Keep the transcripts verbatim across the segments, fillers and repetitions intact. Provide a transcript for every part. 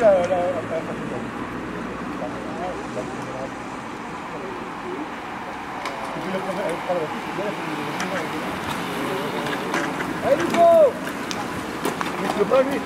la... la, la, la allez, Nico! Ne pas lui!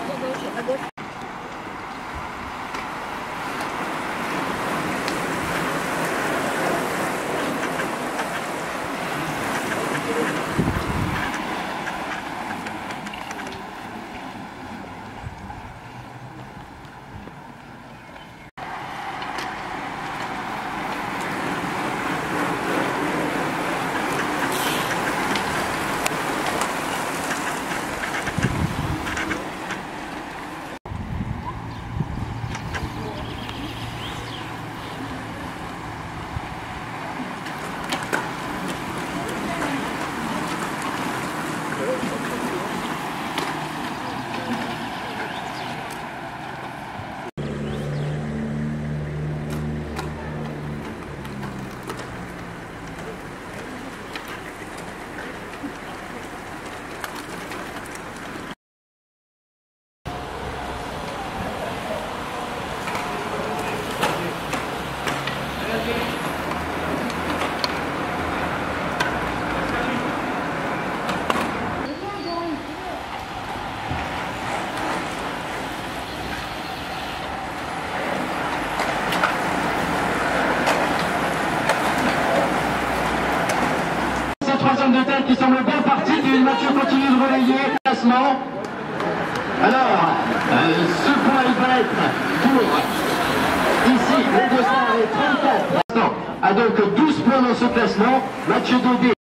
Trois hommes de tête qui semblent bien partis, puis Mathieu continue de relayer le classement. Alors, euh, ce point il va être pour ici, le deux cent trente-quatre a donc douze points dans ce classement. Mathieu Daudet